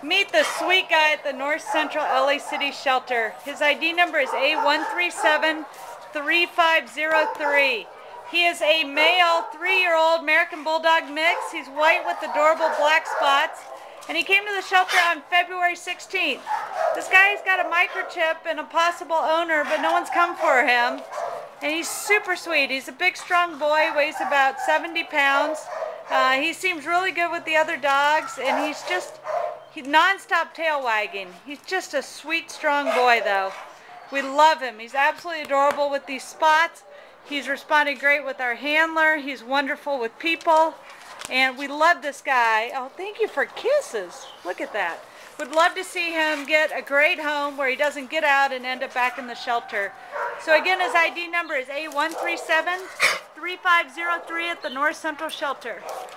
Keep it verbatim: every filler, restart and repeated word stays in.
Meet the sweet guy at the North Central L A City shelter. His I D number is A one three seven three five zero three. He is a male three-year-old American Bulldog mix. He's white with adorable black spots. And he came to the shelter on February sixteenth. This guy's got a microchip and a possible owner, but no one's come for him. And he's super sweet. He's a big, strong boy, weighs about seventy pounds. Uh, he seems really good with the other dogs, and he's just he's non-stop tail wagging. He's just a sweet, strong boy, though. We love him. He's absolutely adorable with these spots. He's responded great with our handler. He's wonderful with people. And we love this guy. Oh, thank you for kisses. Look at that. Would love to see him get a great home where he doesn't get out and end up back in the shelter. So again, his I D number is A one three seven three five zero three at the North Central Shelter.